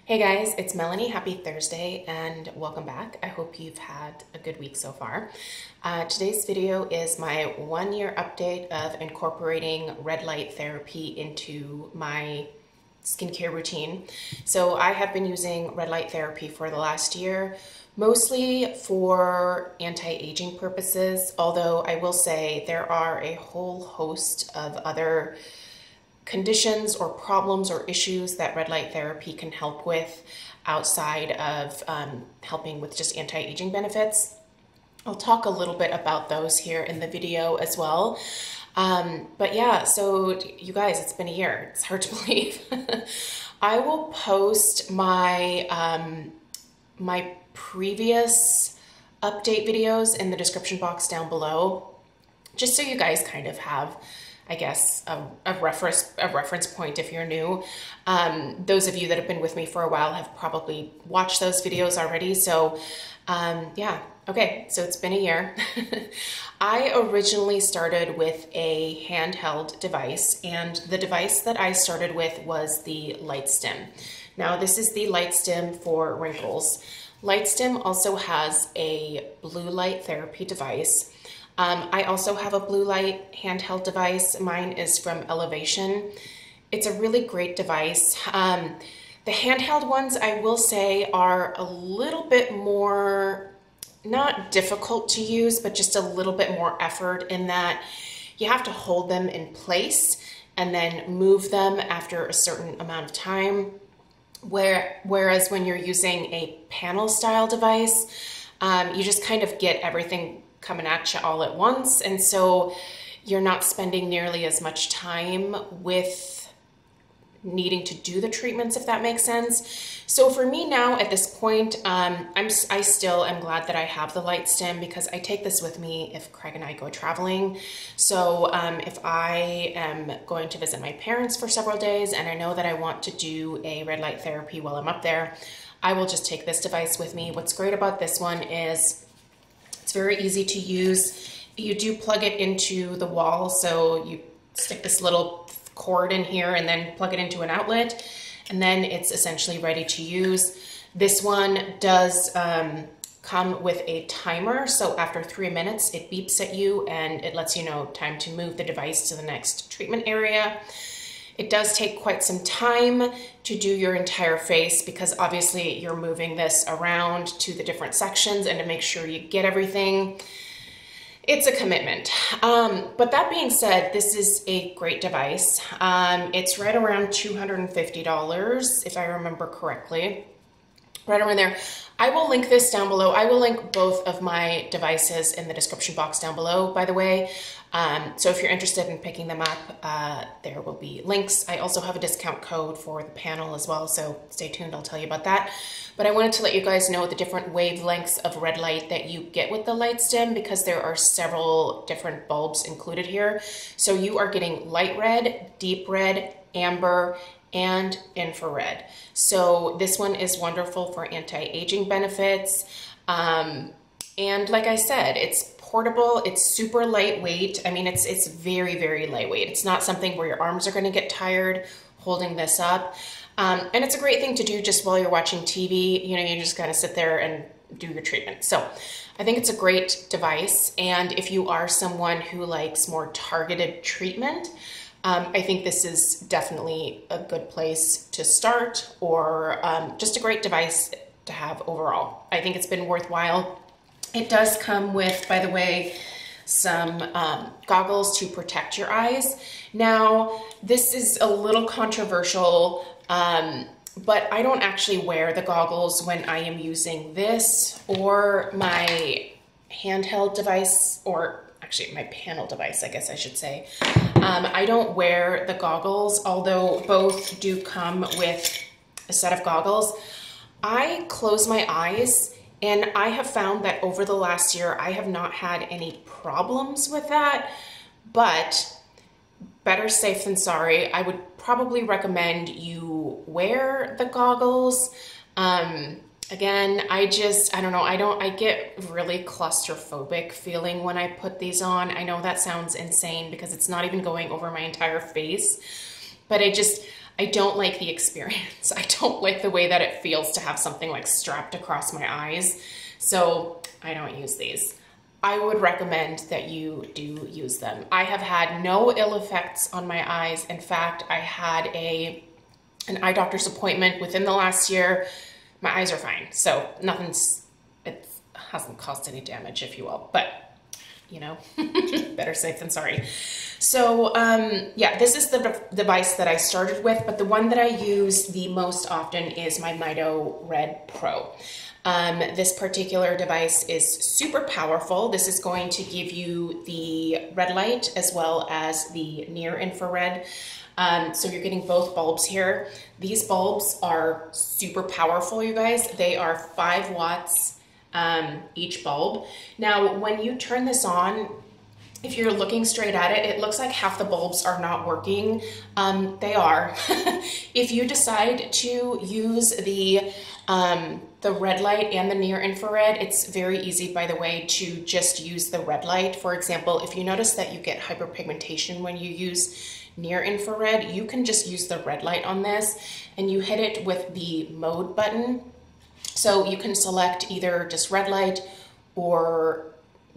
Hey guys, it's Melanie. Happy Thursday and welcome back. I hope you've had a good week so far. Today's video is my 1-year update of incorporating red light therapy into my skincare routine. So I have been using red light therapy for the last year, mostly for anti-aging purposes, although I will say there are a whole host of other conditions or problems or issues that red light therapy can help with outside of helping with just anti-aging benefits. I'll talk a little bit about those here in the video as well. But yeah, so you guys, it's been a year. It's hard to believe. I will post my my previous update videos in the description box down below, just so you guys kind of have, I guess, a reference point if you're new. Those of you that have been with me for a while have probably watched those videos already. So yeah, okay, so it's been a year. I originally started with a handheld device, and the device that I started with was the LightStim. Now this is the LightStim for wrinkles. LightStim also has a blue light therapy device. I also have a blue light handheld device. Mine is from Elevation. It's a really great device. The handheld ones, I will say, are a little bit more, not difficult to use, but just a little bit more effort in that you have to hold them in place and then move them after a certain amount of time. Whereas when you're using a panel style device, you just kind of get everything coming at you all at once, and so you're not spending nearly as much time with needing to do the treatments, if that makes sense. So for me now at this point, I still am glad that I have the LightStim, because I take this with me if Craig and I go traveling. So if I am going to visit my parents for several days and I know that I want to do a red light therapy while I'm up there, I will just take this device with me. What's great about this one is it's very easy to use. You do plug it into the wall, so you stick this little cord in here and then plug it into an outlet, and then it's essentially ready to use. This one does come with a timer, so after 3 minutes it beeps at you and it lets you know time to move the device to the next treatment area. It does take quite some time to do your entire face, because obviously you're moving this around to the different sections and to make sure you get everything. It's a commitment. But that being said, this is a great device. It's right around $250, if I remember correctly. Right around there. I will link this down below. I will link both of my devices in the description box down below, by the way. So if you're interested in picking them up, there will be links. I also have a discount code for the panel as well, so stay tuned, I'll tell you about that. But I wanted to let you guys know the different wavelengths of red light that you get with the LightStim, because there are several different bulbs included here. So you are getting light red, deep red, amber, and infrared. So this one is wonderful for anti-aging benefits. And like I said, it's portable, it's super lightweight. I mean, it's very, very lightweight. It's not something where your arms are gonna get tired holding this up. And it's a great thing to do just while you're watching TV. You know, you just gotta sit there and do your treatment. So I think it's a great device. And if you are someone who likes more targeted treatment, I think this is definitely a good place to start, or just a great device to have overall. I think it's been worthwhile. It does come with, by the way, some goggles to protect your eyes. Now, this is a little controversial, but I don't actually wear the goggles when I am using this or my handheld device, or actually my panel device, I guess I should say. I don't wear the goggles, although both do come with a set of goggles. I close my eyes, and I have found that over the last year, I have not had any problems with that, but better safe than sorry. I would probably recommend you wear the goggles. Again, I don't know, I get really claustrophobic feeling when I put these on. I know that sounds insane because it's not even going over my entire face, but I don't like the experience. I don't like the way that it feels to have something like strapped across my eyes. So I don't use these. I would recommend that you do use them. I have had no ill effects on my eyes. In fact, I had an eye doctor's appointment within the last year. My eyes are fine. So it hasn't caused any damage, if you will, but you know, better safe than sorry. So yeah, this is the device that I started with, but the one that I use the most often is my Mito Red Pro. This particular device is super powerful. This is going to give you the red light as well as the near infrared. So you're getting both bulbs here. These bulbs are super powerful, you guys. They are 5 watts each bulb. Now, when you turn this on, if you're looking straight at it, it looks like half the bulbs are not working. They are. If you decide to use the red light and the near infrared, it's very easy, by the way, to just use the red light. For example, if you notice that you get hyperpigmentation when you use near infrared, you can just use the red light on this and you hit it with the mode button. So you can select either just red light or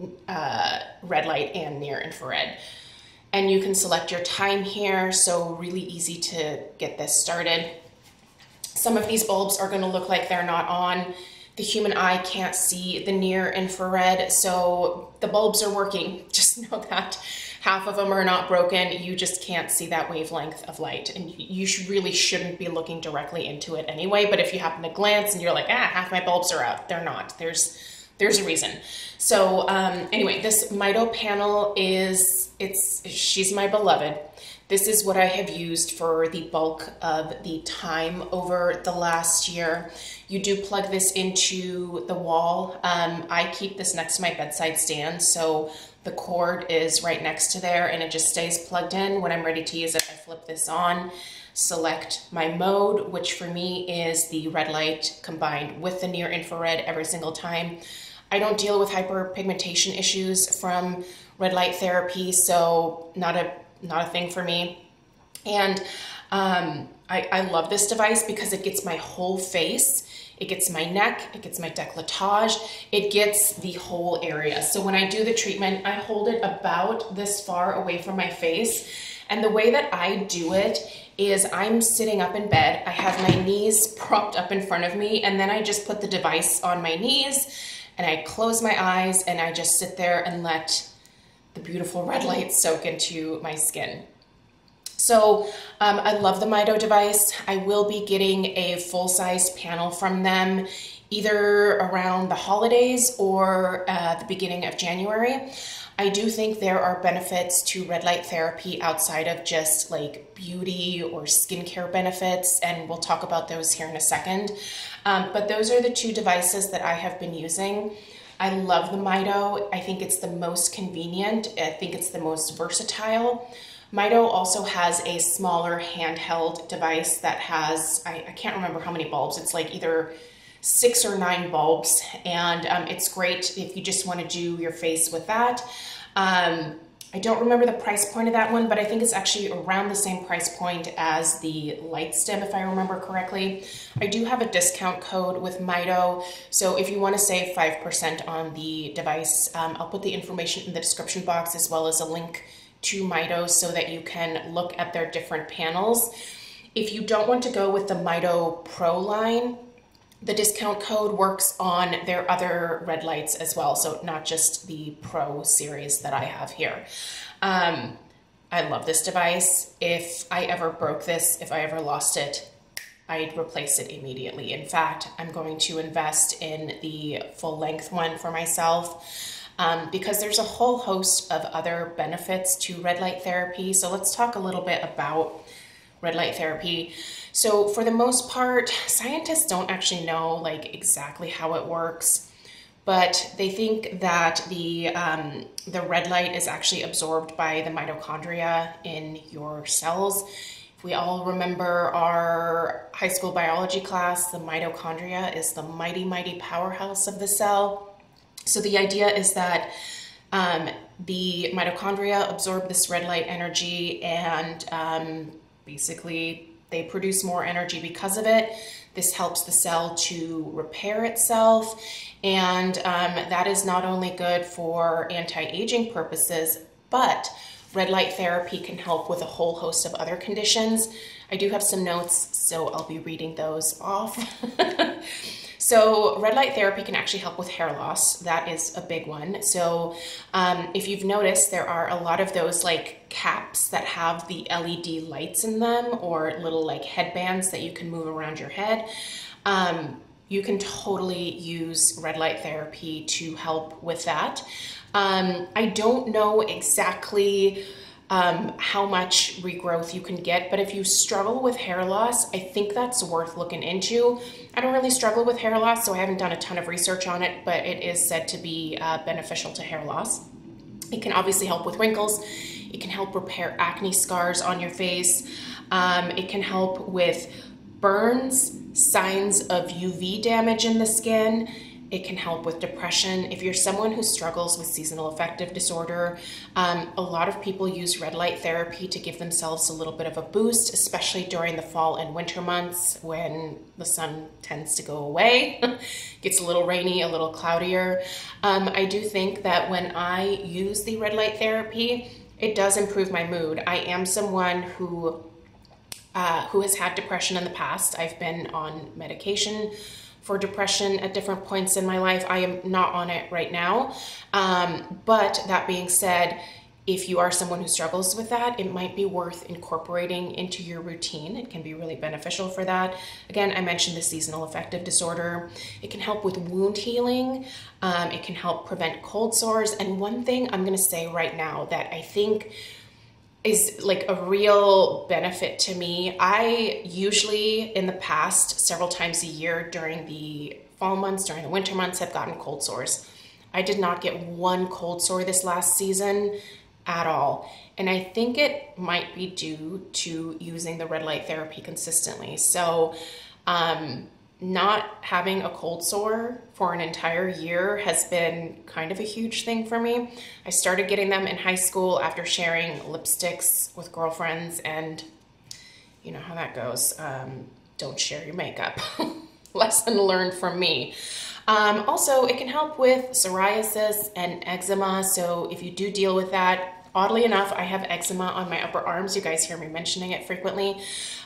red light and near infrared. And you can select your time here, so really easy to get this started. Some of these bulbs are going to look like they're not on. The human eye can't see the near infrared, so the bulbs are working. Just know that. Half of them are not broken. You just can't see that wavelength of light, and you really shouldn't be looking directly into it anyway. But if you happen to glance and you're like, half my bulbs are out, they're not. There's a reason. So anyway, this Mito panel she's my beloved. This is what I have used for the bulk of the time over the last year. You do plug this into the wall. I keep this next to my bedside stand, so the cord is right next to there and it just stays plugged in. When I'm ready to use it, I flip this on, select my mode, which for me is the red light combined with the near infrared every single time. I don't deal with hyperpigmentation issues from red light therapy, so not a thing for me. And I love this device because it gets my whole face. It gets my neck, it gets my décolletage, it gets the whole area. So when I do the treatment, I hold it about this far away from my face. And the way that I do it is I'm sitting up in bed, I have my knees propped up in front of me, and then I just put the device on my knees and I close my eyes and I just sit there and let the beautiful red light soak into my skin. So I love the Mito device. I will be getting a full-size panel from them either around the holidays or the beginning of January. I do think there are benefits to red light therapy outside of just like beauty or skincare benefits, and we'll talk about those here in a second. But those are the 2 devices that I have been using. I love the Mito. I think it's the most convenient. I think it's the most versatile. Mito also has a smaller handheld device that has, I can't remember how many bulbs. It's like either 6 or 9 bulbs, and it's great if you just want to do your face with that. I don't remember the price point of that one, but I think it's actually around the same price point as the LightStim, if I remember correctly. I do have a discount code with Mito, so if you want to save 5% on the device, I'll put the information in the description box as well as a link to Mito so that you can look at their different panels. If you don't want to go with the Mito Pro line, the discount code works on their other red lights as well, so not just the Pro series that I have here. I love this device. If I ever broke this, if I ever lost it, I'd replace it immediately. In fact, I'm going to invest in the full-length one for myself. Because there's a whole host of other benefits to red light therapy. So let's talk a little bit about red light therapy. So for the most part, scientists don't actually know like exactly how it works, but they think that the red light is actually absorbed by the mitochondria in your cells. If we all remember our high school biology class, the mitochondria is the mighty, mighty powerhouse of the cell. So the idea is that the mitochondria absorb this red light energy and basically They produce more energy because of it. This helps the cell to repair itself. And that is not only good for anti-aging purposes, but red light therapy can help with a whole host of other conditions. I do have some notes, so I'll be reading those off. So red light therapy can actually help with hair loss. That is a big one. So if you've noticed, there are a lot of those like caps that have the LED lights in them, or little like headbands that you can move around your head. You can totally use red light therapy to help with that. I don't know exactly how much regrowth you can get, but if you struggle with hair loss, I think that's worth looking into. I don't really struggle with hair loss, so I haven't done a ton of research on it, but it is said to be beneficial to hair loss. It can obviously help with wrinkles. It can help repair acne scars on your face. It can help with burns, signs of UV damage in the skin. It can help with depression. If you're someone who struggles with seasonal affective disorder, a lot of people use red light therapy to give themselves a little bit of a boost, especially during the fall and winter months when the sun tends to go away. Gets a little rainy, a little cloudier. I do think that when I use the red light therapy, it does improve my mood. I am someone who has had depression in the past. I've been on medication for depression at different points in my life. I am not on it right now. But that being said, if you are someone who struggles with that, it might be worth incorporating into your routine. It can be really beneficial for that. Again, I mentioned the seasonal affective disorder. It can help with wound healing. It can help prevent cold sores. And one thing I'm gonna say right now that I think is like a real benefit to me. I usually in the past several times a year during the fall months, during the winter months, have gotten cold sores. I did not get one cold sore this last season at all. And I think it might be due to using the red light therapy consistently. So not having a cold sore for an entire year has been kind of a huge thing for me. I started getting them in high school after sharing lipsticks with girlfriends, and you know how that goes. Don't share your makeup. Lesson learned from me. Also, it can help with psoriasis and eczema. So if you do deal with that, oddly enough, I have eczema on my upper arms. You guys hear me mentioning it frequently.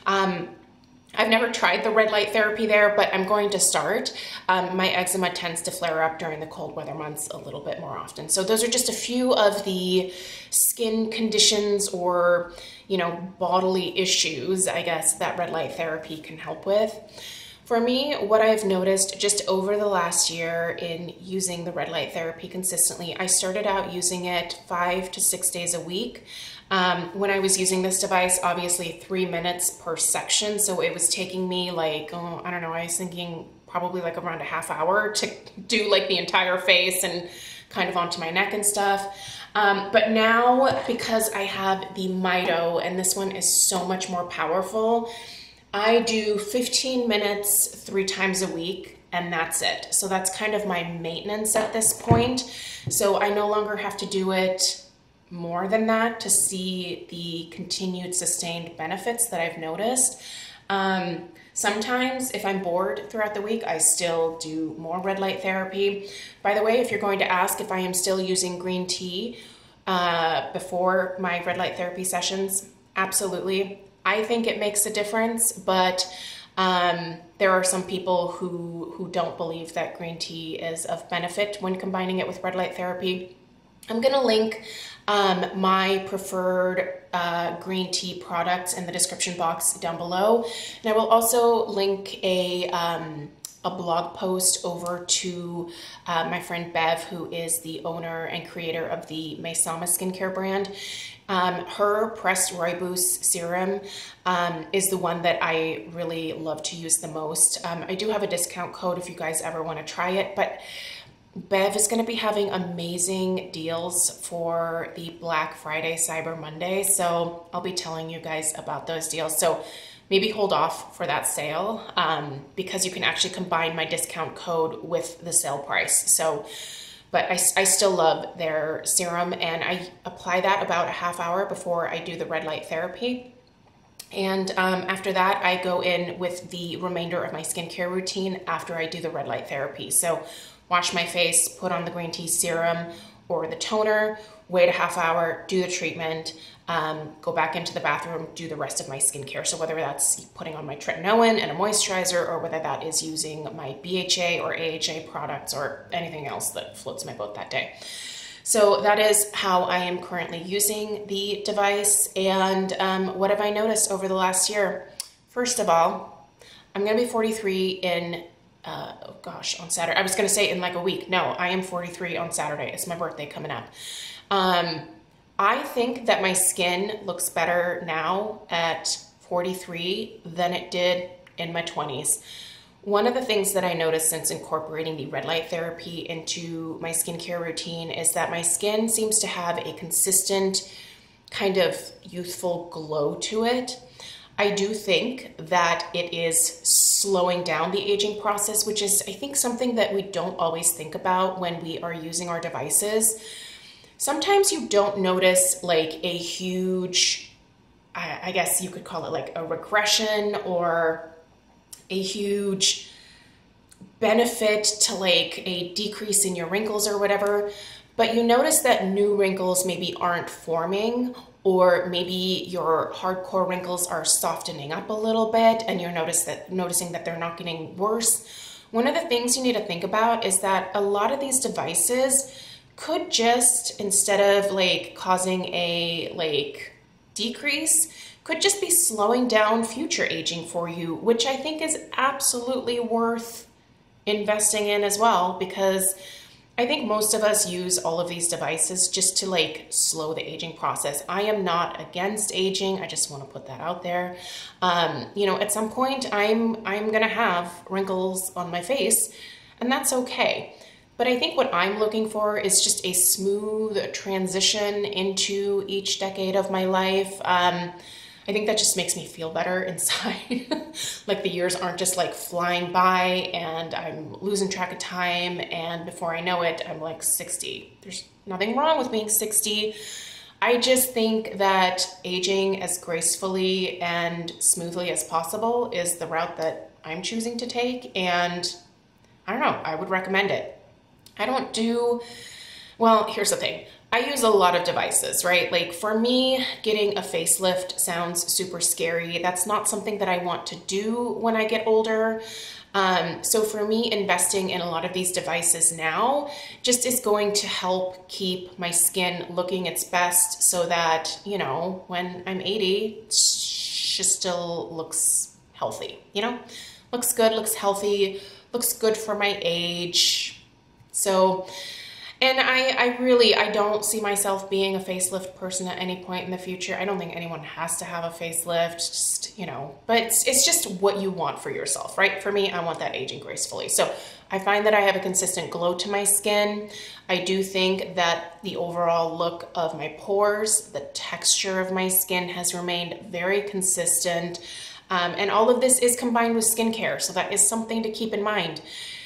I've never tried the red light therapy there, but I'm going to start. My eczema tends to flare up during the cold weather months a little bit more often. So those are just a few of the skin conditions or, you know, bodily issues, I guess, that red light therapy can help with. For me, what I've noticed just over the last year in using the red light therapy consistently, I started out using it 5 to 6 days a week. When I was using this device, obviously 3 minutes per section. So it was taking me like, I don't know, I was thinking probably like around a half hour to do like the entire face and kind of onto my neck and stuff. But now, because I have the Mito, and this one is so much more powerful, I do 15 minutes 3 times a week, and that's it. So that's kind of my maintenance at this point. So I no longer have to do it more than that to see the continued sustained benefits that I've noticed. Sometimes if I'm bored throughout the week, I still do more red light therapy. By the way, if you're going to ask if I am still using green tea before my red light therapy sessions, absolutely. I think it makes a difference, but there are some people who don't believe that green tea is of benefit when combining it with red light therapy. I'm going to link my preferred green tea products in the description box down below. And I will also link a blog post over to my friend Bev, who is the owner and creator of the Maysama skincare brand. Her pressed rooibos serum is the one that I really love to use the most. I do have a discount code if you guys ever want to try it, but Bev is going to be having amazing deals for the Black Friday, Cyber Monday, so I'll be telling you guys about those deals. So maybe hold off for that sale because you can actually combine my discount code with the sale price. So, but I still love their serum, and I apply that about a half hour before I do the red light therapy. And after that, I go in with the remainder of my skincare routine after I do the red light therapy. So wash my face, put on the green tea serum or the toner, wait a half hour, do the treatment, go back into the bathroom, do the rest of my skincare. So whether that's putting on my tretinoin and a moisturizer, or whether that is using my BHA or AHA products or anything else that floats my boat that day. So that is how I am currently using the device. And what have I noticed over the last year? First of all, I'm going to be 43 in, oh gosh, on Saturday. I was going to say in like a week. No, I am 43 on Saturday. It's my birthday coming up. I think that my skin looks better now at 43 than it did in my 20s. One of the things that I noticed since incorporating the red light therapy into my skincare routine is that my skin seems to have a consistent kind of youthful glow to it. I do think that it is slowing down the aging process, which is, I think, something that we don't always think about when we are using our devices. Sometimes you don't notice like a huge, I guess you could call it like a regression or a huge benefit to like a decrease in your wrinkles or whatever, but you notice that new wrinkles maybe aren't forming, or maybe your hardcore wrinkles are softening up a little bit and you're noticing that they're not getting worse. One of the things you need to think about is that a lot of these devices could just, instead of like causing a like decrease, could just be slowing down future aging for you, which I think is absolutely worth investing in as well, because I think most of us use all of these devices just to like slow the aging process. I am not against aging. I just want to put that out there. You know, at some point I'm going to have wrinkles on my face, and that's okay. But I think what I'm looking for is just a smooth transition into each decade of my life. I think that just makes me feel better inside. Like the years aren't just like flying by and I'm losing track of time, and before I know it, I'm like 60. There's nothing wrong with being 60. I just think that aging as gracefully and smoothly as possible is the route that I'm choosing to take, and I don't know, I would recommend it. I don't do, well, here's the thing. I use a lot of devices, right? Like for me, getting a facelift sounds super scary. That's not something that I want to do when I get older. So for me, investing in a lot of these devices now just is going to help keep my skin looking its best, so that, you know, when I'm 80, she still looks healthy, you know? Looks good, looks healthy, looks good for my age. So, and I don't see myself being a facelift person at any point in the future. I don't think anyone has to have a facelift, just, you know, but it's just what you want for yourself, right? For me, I want that aging gracefully. So I find that I have a consistent glow to my skin. I do think that the overall look of my pores, the texture of my skin has remained very consistent. And all of this is combined with skincare. So that is something to keep in mind.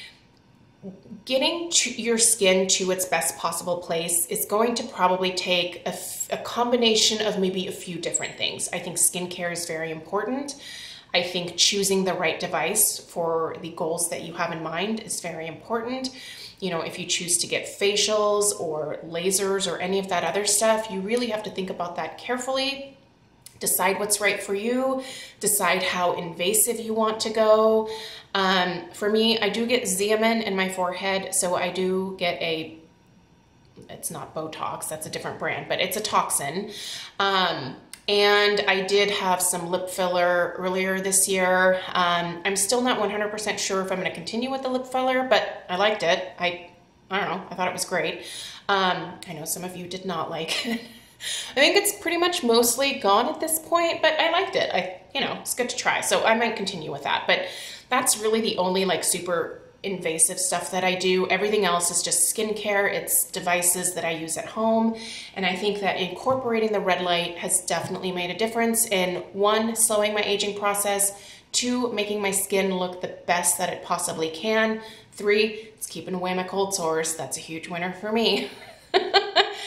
Getting your skin to its best possible place is going to probably take a combination of maybe a few different things. I think skincare is very important. I think choosing the right device for the goals that you have in mind is very important. You know, if you choose to get facials or lasers or any of that other stuff, you really have to think about that carefully. Decide what's right for you, decide how invasive you want to go. For me, I do get Xeomin in my forehead, so I do get it's not Botox, that's a different brand, but it's a toxin. And I did have some lip filler earlier this year. I'm still not 100% sure if I'm gonna continue with the lip filler, but I liked it. I don't know, I thought it was great. I know some of you did not like it. I think it's pretty much mostly gone at this point, but I liked it. You know, it's good to try. So I might continue with that, but that's really the only like super invasive stuff that I do. Everything else is just skincare. It's devices that I use at home. And I think that incorporating the red light has definitely made a difference in 1, slowing my aging process, 2, making my skin look the best that it possibly can, 3, it's keeping away my cold sores. That's a huge winner for me.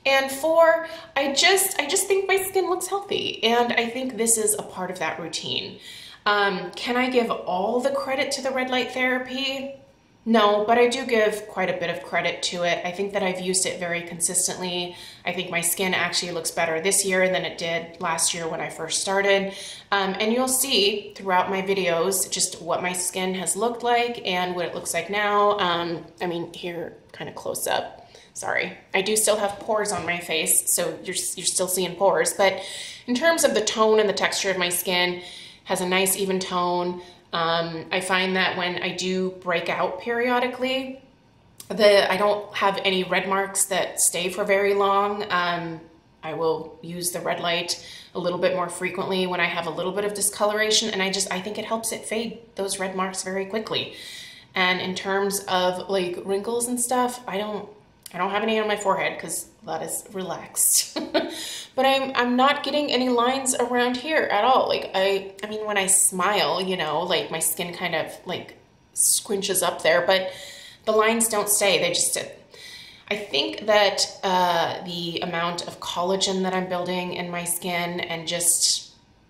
And 4, I just think my skin looks healthy, and I think this is a part of that routine. Can I give all the credit to the red light therapy? No, but I do give quite a bit of credit to it. I think that I've used it very consistently. I think my skin actually looks better this year than it did last year when I first started. And you'll see throughout my videos just what my skin has looked like and what it looks like now. I mean, here, kind of close up. Sorry, I do still have pores on my face, so you're still seeing pores. But in terms of the tone and the texture of my skin, has a nice even tone. I find that when I do break out periodically, I don't have any red marks that stay for very long. I will use the red light a little bit more frequently when I have a little bit of discoloration, and I think it helps it fade those red marks very quickly. And in terms of like wrinkles and stuff, I don't have any on my forehead because that is relaxed. But I'm not getting any lines around here at all. Like I mean, when I smile, you know, like my skin kind of like squinches up there, but the lines don't stay. They just sit. I think that the amount of collagen that I'm building in my skin and just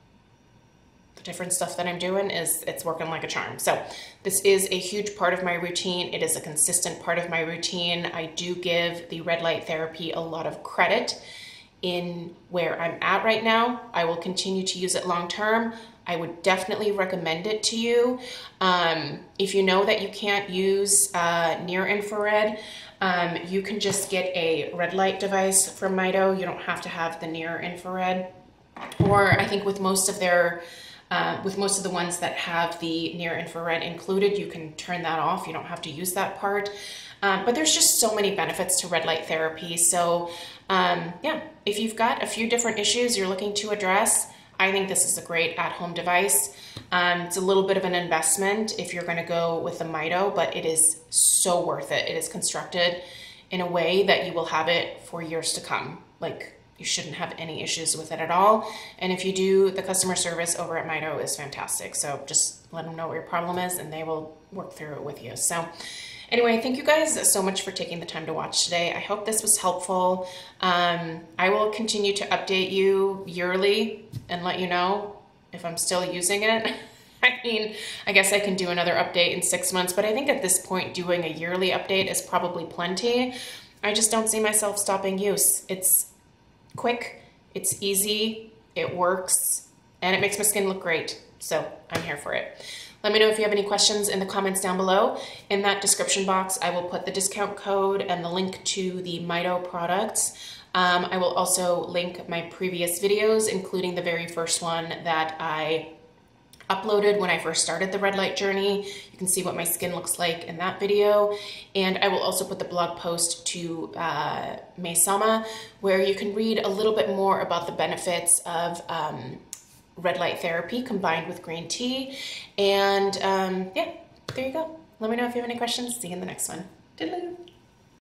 the different stuff that I'm doing it's working like a charm. So this is a huge part of my routine. It is a consistent part of my routine. I do give the red light therapy a lot of credit in where I'm at right now. I will continue to use it long term. I would definitely recommend it to you. If you know that you can't use near infrared, you can just get a red light device from Mito. You don't have to have the near infrared. Or I think with most of their with most of the ones that have the near infrared included, you can turn that off. You don't have to use that part. But there's just so many benefits to red light therapy. So yeah, if you've got a few different issues you're looking to address, I think this is a great at-home device. It's a little bit of an investment if you're going to go with the Mito, but it is so worth it. It is constructed in a way that you will have it for years to come. Like, you shouldn't have any issues with it at all. And if you do, the customer service over at Mito is fantastic. So just let them know what your problem is and they will work through it with you. So anyway, thank you guys so much for taking the time to watch today. I hope this was helpful. I will continue to update you yearly and let you know if I'm still using it. I mean, I guess I can do another update in 6 months, but I think at this point doing a yearly update is probably plenty. I just don't see myself stopping use. It's quick, it's easy, it works, and it makes my skin look great. So I'm here for it. Let me know if you have any questions in the comments down below. In that description box, I will put the discount code and the link to the Mito products. I will also link my previous videos, including the very first one that I uploaded when I first started the red light journey. You can see what my skin looks like in that video. And I will also put the blog post to Maysama, where you can read a little bit more about the benefits of red light therapy combined with green tea. And yeah, there you go. Let me know if you have any questions. See you in the next one. Toodaloo.